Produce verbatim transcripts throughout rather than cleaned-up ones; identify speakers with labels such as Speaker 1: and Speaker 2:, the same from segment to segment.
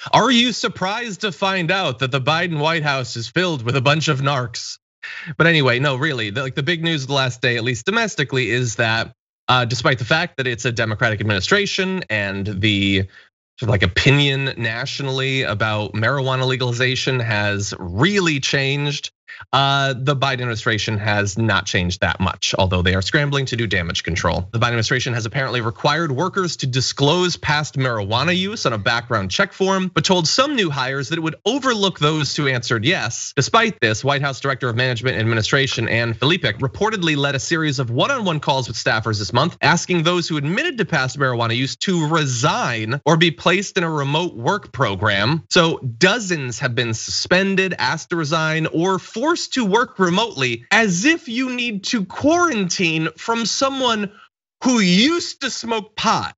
Speaker 1: Are you surprised to find out that the Biden White House is filled with a bunch of narcs? But anyway, no, really, the, like the big news of the last day, at least domestically, is that uh, despite the fact that it's a Democratic administration and the sort of like opinion nationally about marijuana legalization has really changed, uh, the Biden administration has not changed that much, although they are scrambling to do damage control. The Biden administration has apparently required workers to disclose past marijuana use on a background check form, but told some new hires that it would overlook those who answered yes. Despite this, White House Director of Management and Administration Ann Felipe reportedly led a series of one-on-one calls with staffers this month, asking those who admitted to past marijuana use to resign or be placed in a remote work program. So dozens have been suspended, asked to resign, or forced to work remotely, as if you need to quarantine from someone who used to smoke pot.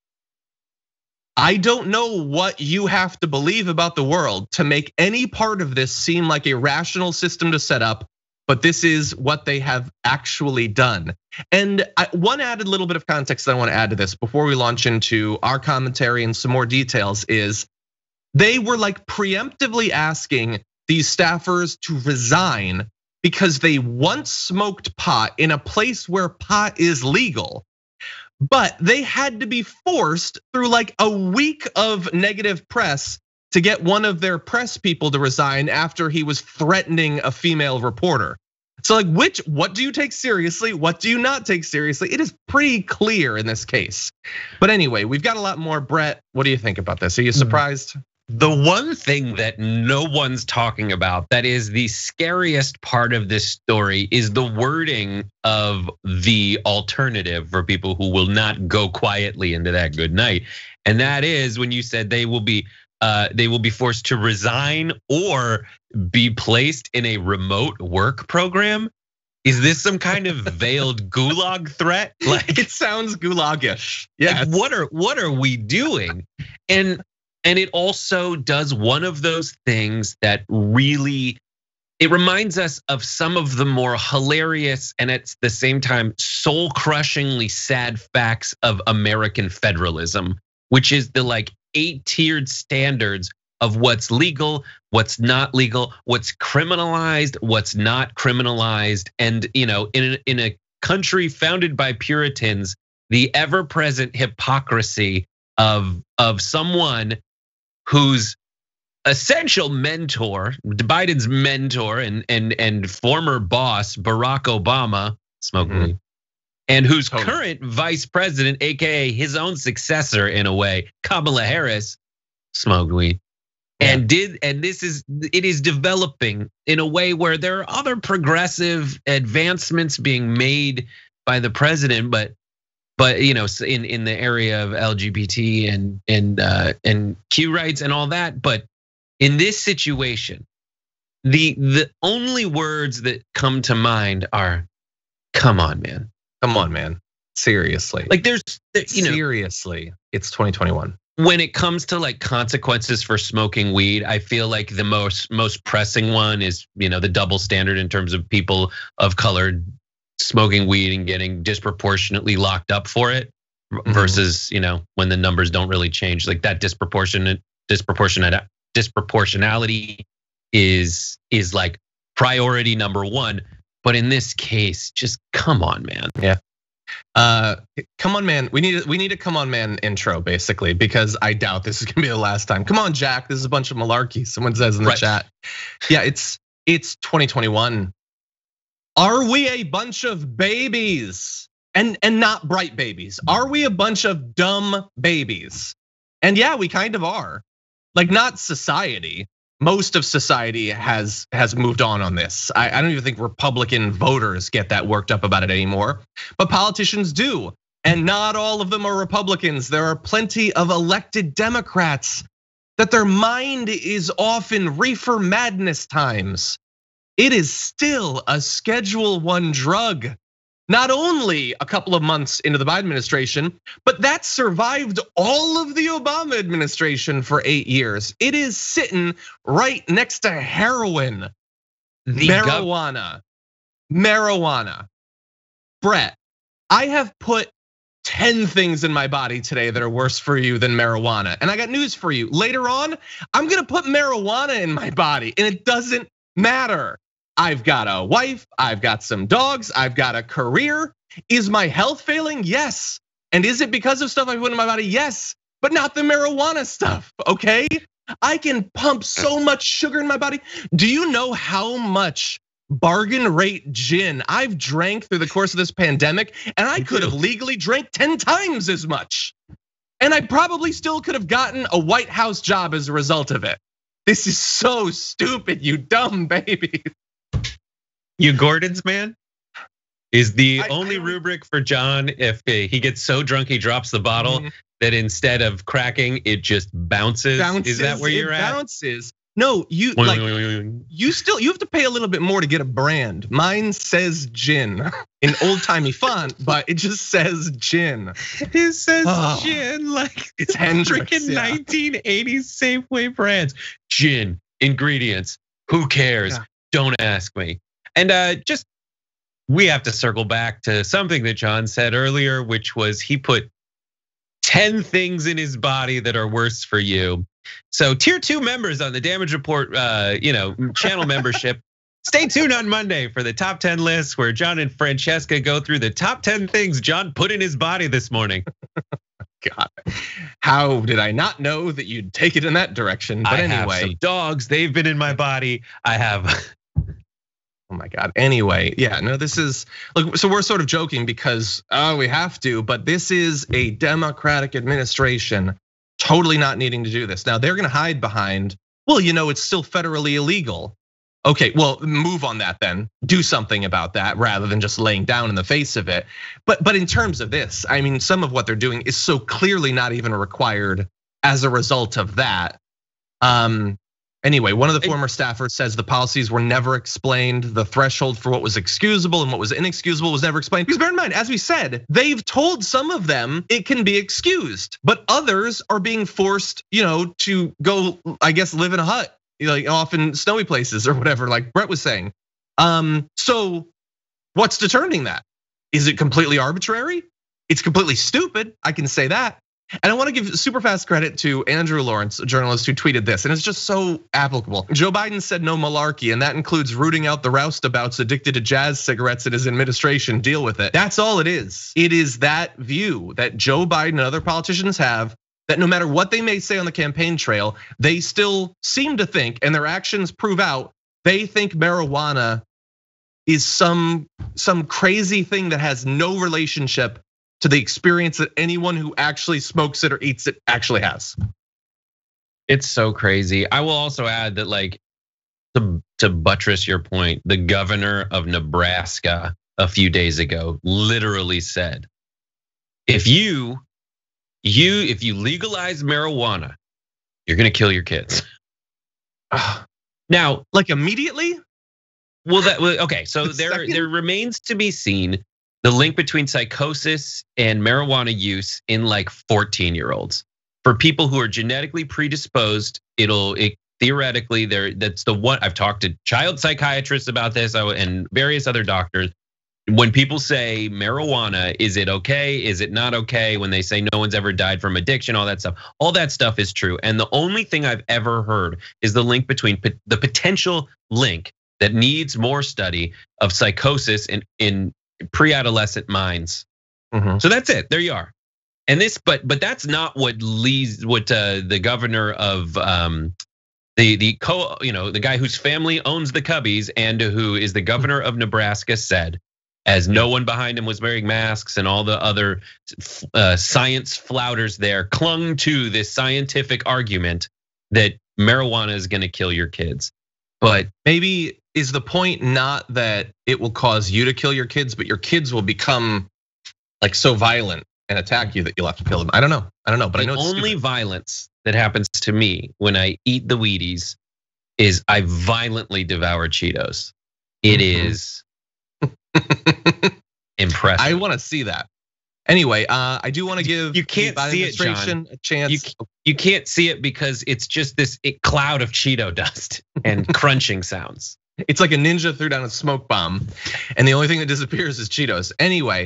Speaker 1: I don't know what you have to believe about the world to make any part of this seem like a rational system to set up, but this is what they have actually done. And one added little bit of context that I want to add to this before we launch into our commentary and some more details is they were like preemptively asking these staffers to resign because they once smoked pot in a place where pot is legal, but they had to be forced through like a week of negative press to get one of their press people to resign after he was threatening a female reporter. So like, which, what do you take seriously? What do you not take seriously? It is pretty clear in this case. But anyway, we've got a lot more. Brett, what do you think about this? Are you surprised?
Speaker 2: The one thing that no one's talking about that is the scariest part of this story is the wording of the alternative for people who will not go quietly into that good night. And that is when you said they will be uh, they will be forced to resign or be placed in a remote work program. Is this some kind of veiled gulag threat?
Speaker 1: Like it sounds gulagish. Yeah.
Speaker 2: Like what are what are we doing? And And it also does one of those things that really, it reminds us of some of the more hilarious and at the same time soul crushingly sad facts of American federalism, which is the like eight tiered standards of what's legal, what's not legal, what's criminalized, what's not criminalized. And you know, in a, in a country founded by Puritans, the ever present hypocrisy of, of someone whose essential mentor, Biden's mentor and and and former boss Barack Obama, smoked weed, mm-hmm. and whose totally. current vice president, A K A his own successor in a way, Kamala Harris, smoked weed, yeah. and did and this is it is developing in a way where there are other progressive advancements being made by the president, but. But you know, in, in the area of L G B T and and uh, and Q rights and all that, but in this situation, the the only words that come to mind are, "Come on, man,
Speaker 1: come on, man, seriously."
Speaker 2: Like there's, you know,
Speaker 1: seriously, it's twenty twenty-one.
Speaker 2: When it comes to like consequences for smoking weed, I feel like the most most pressing one is you know the double standard in terms of people of color smoking weed and getting disproportionately locked up for it versus, you know, when the numbers don't really change, like that disproportionate disproportionate disproportionality is is like priority number one. But in this case, just come on, man.
Speaker 1: Yeah. Uh, come on, man. We need we need a come on, man intro basically because I doubt this is gonna be the last time. Come on, Jack. This is a bunch of malarkey. Someone says in the right. chat. Yeah, it's it's twenty twenty-one. Are we a bunch of babies? And and not bright babies. Are we a bunch of dumb babies? And yeah, we kind of are. Like not society. Most of society has has moved on on this. I, I don't even think Republican voters get that worked up about it anymore. But politicians do. And not all of them are Republicans. There are plenty of elected Democrats that their mind is off in reefer madness times. It is still a Schedule One drug. Not only a couple of months into the Biden administration, but that survived all of the Obama administration for eight years. It is sitting right next to heroin, the marijuana, marijuana. Brett, I have put ten things in my body today that are worse for you than marijuana. And I got news for you. Later on, I'm gonna put marijuana in my body and it doesn't matter. I've got a wife, I've got some dogs, I've got a career. Is my health failing? Yes. And is it because of stuff I put in my body? Yes, but not the marijuana stuff, okay? I can pump so much sugar in my body. Do you know how much bargain rate gin I've drank through the course of this pandemic? And I could have legally drank ten times as much. And I probably still could have gotten a White House job as a result of it. This is so stupid, you dumb baby.
Speaker 2: You Gordon's man is the
Speaker 1: I,
Speaker 2: only
Speaker 1: I,
Speaker 2: rubric for John if he gets so drunk he drops the bottle mm-hmm. that instead of cracking it just bounces. bounces is that where you're
Speaker 1: it
Speaker 2: at?
Speaker 1: Bounces. No, you like you still you have to pay a little bit more to get a brand. Mine says gin in old timey font, but it just says gin.
Speaker 2: It says oh, gin like
Speaker 1: it's Hendrix,
Speaker 2: freaking
Speaker 1: yeah.
Speaker 2: nineteen eighties Safeway brands. Gin ingredients. Who cares? Yeah. Don't ask me. And uh, just we have to circle back to something that John said earlier, which was he put ten things in his body that are worse for you. So tier two members on the Damage Report, uh, you know, channel membership. Stay tuned on Monday for the top ten list where John and Francesca go through the top ten things John put in his body this morning.
Speaker 1: God, how did I not know that you'd take it in that direction? But
Speaker 2: I
Speaker 1: anyway,
Speaker 2: have some dogs, they've been in my body. I have.
Speaker 1: Oh my God. Anyway, yeah, no, this is look. So we're sort of joking because oh, we have to, but this is a Democratic administration totally not needing to do this. Now they're going to hide behind, well, you know, it's still federally illegal. Okay, well, move on that then. Do something about that rather than just laying down in the face of it. But but in terms of this, I mean, some of what they're doing is so clearly not even required as a result of that. Um. Anyway, one of the former staffers says the policies were never explained. The threshold for what was excusable and what was inexcusable was never explained. Because bear in mind, as we said, they've told some of them it can be excused, but others are being forced, you know, to go, I guess, live in a hut, like off in snowy places or whatever, like Brett was saying. Um, so what's determining that? Is it completely arbitrary? It's completely stupid, I can say that. And I want to give super fast credit to Andrew Lawrence, a journalist who tweeted this, and it's just so applicable. Joe Biden said no malarkey, and that includes rooting out the roustabouts addicted to jazz cigarettes in his administration. Deal with it. That's all it is. It is that view that Joe Biden and other politicians have that no matter what they may say on the campaign trail, they still seem to think, and their actions prove out, they think marijuana is some, some crazy thing that has no relationship to the experience that anyone who actually smokes it or eats it actually has.
Speaker 2: It's so crazy. I will also add that, like, to, to buttress your point, the governor of Nebraska a few days ago literally said, if you, you, if you legalize marijuana, you're gonna kill your kids. Now,
Speaker 1: like immediately?
Speaker 2: Well, that okay. So the there, second? there remains to be seen the link between psychosis and marijuana use in like fourteen year olds. For people who are genetically predisposed, it'll it, theoretically there. That's the one I've talked to child psychiatrists about this and various other doctors. When people say marijuana, is it okay? Is it not okay? When they say no one's ever died from addiction, all that stuff, all that stuff is true. And the only thing I've ever heard is the link between the potential link that needs more study of psychosis in in pre-adolescent minds. Mm-hmm. So that's it. There you are. And this, but but that's not what leads what uh, the governor of um, the the co you know the guy whose family owns the Cubbies and who is the governor of Nebraska said, as no one behind him was wearing masks and all the other uh, science flouters there clung to this scientific argument that marijuana is going to kill your kids. But
Speaker 1: maybe is the point not that it will cause you to kill your kids, but your kids will become like so violent and attack you that you'll have to kill them? I don't know. I don't know, but
Speaker 2: the
Speaker 1: I know it's
Speaker 2: only
Speaker 1: stupid.
Speaker 2: Violence that happens to me when I eat the Wheaties is I violently devour Cheetos. It mm-hmm. is impressive.
Speaker 1: I want to see that. Anyway, uh, I do want to give
Speaker 2: you can't see it, John.
Speaker 1: a chance.
Speaker 2: You, you can't see it because it's just this cloud of Cheeto dust and crunching sounds.
Speaker 1: It's like a ninja threw down a smoke bomb, and the only thing that disappears is Cheetos. Anyway,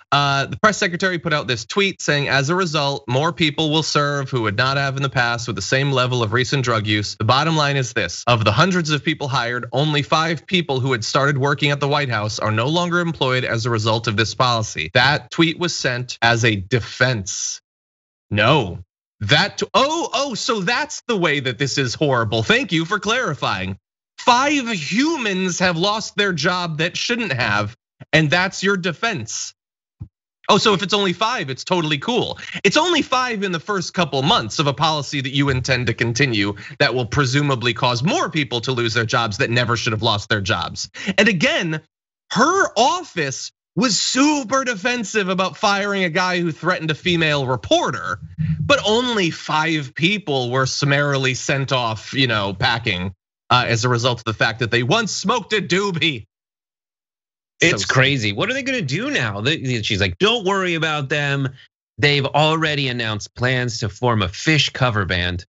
Speaker 1: Uh, the press secretary put out this tweet saying, as a result, more people will serve who would not have in the past with the same level of recent drug use. The bottom line is this: of the hundreds of people hired, only five people who had started working at the White House are no longer employed as a result of this policy. That tweet was sent as a defense. No, that, oh, oh, so that's the way that this is horrible. Thank you for clarifying. Five humans have lost their job that shouldn't have, and that's your defense. Oh, so if it's only five, it's totally cool. It's only five in the first couple months of a policy that you intend to continue that will presumably cause more people to lose their jobs that never should have lost their jobs. And again, her office was super defensive about firing a guy who threatened a female reporter, but only five people were summarily sent off, you know, packing as a result of the fact that they once smoked a doobie.
Speaker 2: It's so crazy. What are they gonna do now? She's like, don't worry about them. They've already announced plans to form a fish cover band.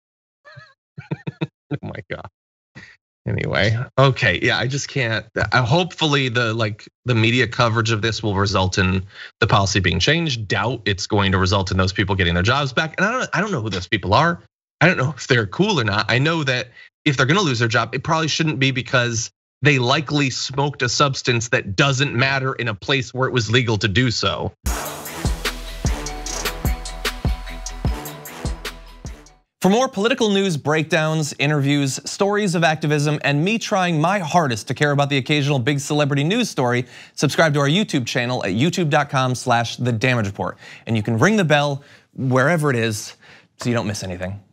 Speaker 1: Oh my God. Anyway, okay, yeah, I just can't. Hopefully, the like the media coverage of this will result in the policy being changed. Doubt it's going to result in those people getting their jobs back. And I don't, I don't know who those people are. I don't know if they're cool or not. I know that if they're gonna lose their job, it probably shouldn't be because they likely smoked a substance that doesn't matter in a place where it was legal to do so.
Speaker 3: For more political news breakdowns, interviews, stories of activism, and me trying my hardest to care about the occasional big celebrity news story, subscribe to our YouTube channel at youtube dot com slash the damage report. And you can ring the bell wherever it is so you don't miss anything.